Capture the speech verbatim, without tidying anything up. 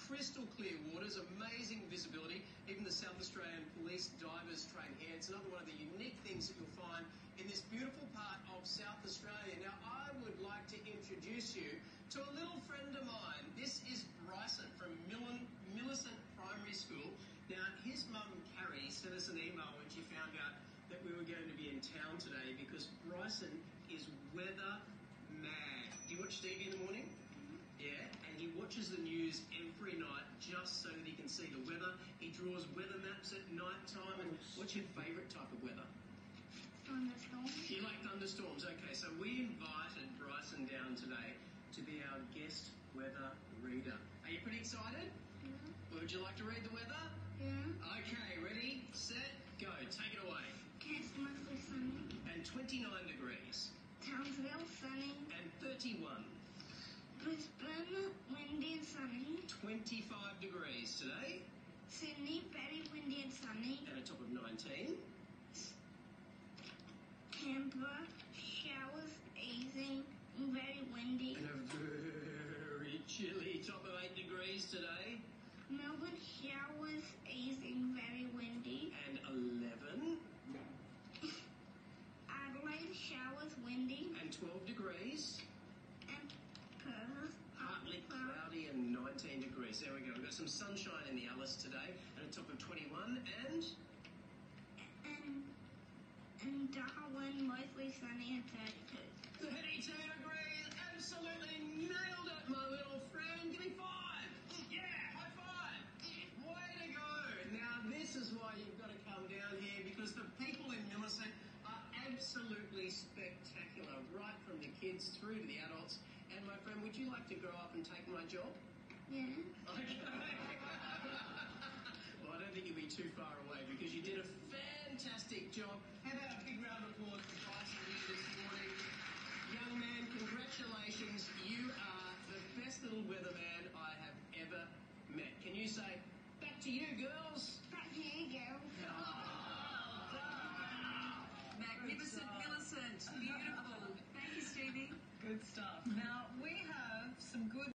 crystal clear waters, amazing visibility. Even the South Australian Police divers train here. It's another one of the unique things that you'll find in this beautiful part of South Australia. Now, I would like to introduce you to a little friend of mine. This is Bryson from Millen, Millicent Primary School. Now, his mum, Carrie, sent us an email when she found out that we were going to be in town today because Bryson is weather mad. Do you watch Stevie in the morning? Yeah, and he watches the news every night just so that he can see the weather. He draws weather maps at night time. And what's your favourite type of weather? Thunderstorms. You like thunderstorms? Okay, so we invited Bryson down today to be our guest weather reader. Are you pretty excited? Yeah. Would you like to read the weather? Yeah. Okay, ready, set, go. Take it away. Cairns mostly sunny. And twenty-nine degrees. Townsville sunny. And thirty-one. Brisbane windy and sunny. twenty-five degrees today. Sydney very windy and sunny. And a top of nineteen. Canberra showers easing and very windy. And a very chilly top of eight degrees today. Melbourne showers easing very windy. And eleven. Adelaide showers windy. And twelve degrees. And Perth Partly cloudy and nineteen degrees. There we go. We've got some sunshine in the Alice today and a top of twenty-one and... And, and Darwin mostly sunny and thirty-two. thirty-two degrees. Absolutely nailed it, my little friend. Give me five. Yeah, high five. Way to go. Now, this is why you've got to come down here because the people in Millicent are absolutely spectacular, right from the kids through to the adults. And my friend, would you like to grow up and take my job? Yeah. Okay. Well, I don't think you'll be too far away because you did a fantastic job. How about a big round of applause for Bryson here this morning? Young man, congratulations. You are the best little weatherman I have ever met. Can you say, back to you, girls? Back here you go. Magnificent, Millicent, beautiful. Thank you, Stevie. Good stuff. Now, we have some good